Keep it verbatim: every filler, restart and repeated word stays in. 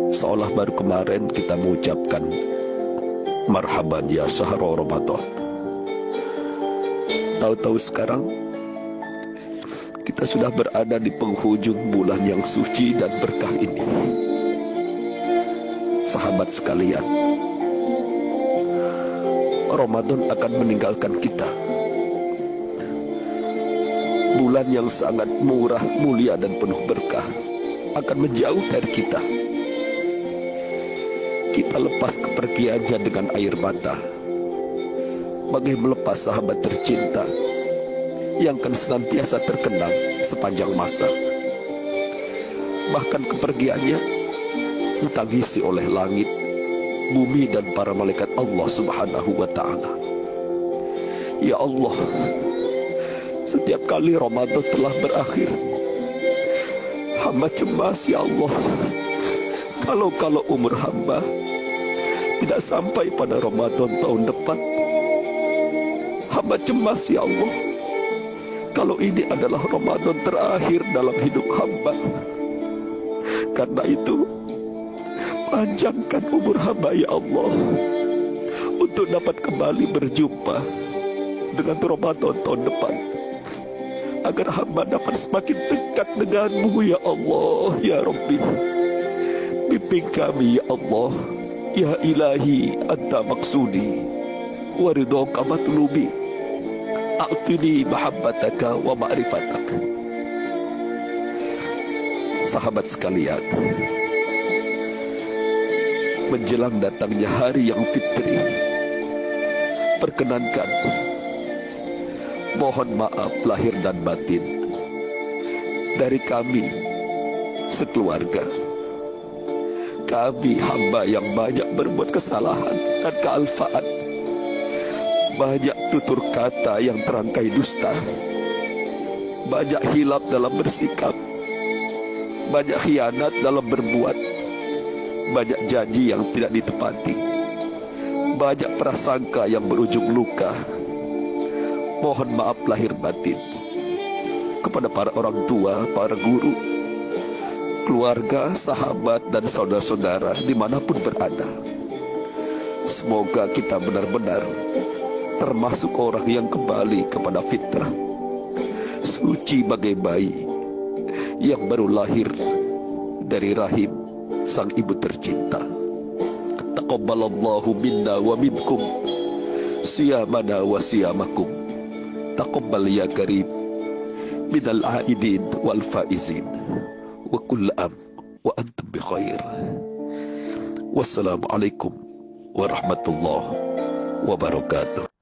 seolah baru kemarin kita mengucapkan marhaban ya syahrul Ramadan. Tahu-tahu sekarang kita sudah berada di penghujung bulan yang suci dan berkah ini. Sahabat sekalian, Ramadan akan meninggalkan kita. Bulan yang sangat murah, mulia dan penuh berkah akan menjauh dari kita. Kita lepas kepergiannya dengan air mata, bagai melepas sahabat tercinta yang akan senantiasa terkenang sepanjang masa. Bahkan kepergiannya ditangisi oleh langit, bumi dan para malaikat Allah Subhanahu wa ta'ala. Ya Allah, setiap kali Ramadan telah berakhir, hamba cemas ya Allah, kalau-kalau umur hamba tidak sampai pada Ramadan tahun depan. Hamba cemas ya Allah, kalau ini adalah Ramadan terakhir dalam hidup hamba. Karena itu, panjangkan umur hamba ya Allah, untuk dapat kembali berjumpa dengan Ramadan tahun depan, agar hamba dapat semakin dekat denganmu ya Allah ya Rabbi. Bimbing kami ya Allah, ya ilahi anta maksudi wa ridhaka matlubi, a'tini mahabbataka wa ma'rifataka. Sahabat sekalian, menjelang datangnya hari yang fitri, perkenankan mohon maaf lahir dan batin dari kami sekeluarga. Kami hamba yang banyak berbuat kesalahan dan kealfaan, banyak tutur kata yang terangkai dusta, banyak hilaf dalam bersikap, banyak khianat dalam berbuat, banyak janji yang tidak ditepati, banyak prasangka yang berujung luka. Mohon maaf lahir batin kepada para orang tua, para guru, keluarga, sahabat, dan saudara-saudara dimanapun berada. Semoga kita benar-benar termasuk orang yang kembali kepada fitrah, suci bagai bayi yang baru lahir dari rahim sang ibu tercinta. Taqabbalallahu minna wa minkum siyamana wa siyamakum. Taqabbal ya karim minal aidin wal faizin wa kull am wa antum bi khair. Wassalamualaikum warahmatullahi wabarakatuh.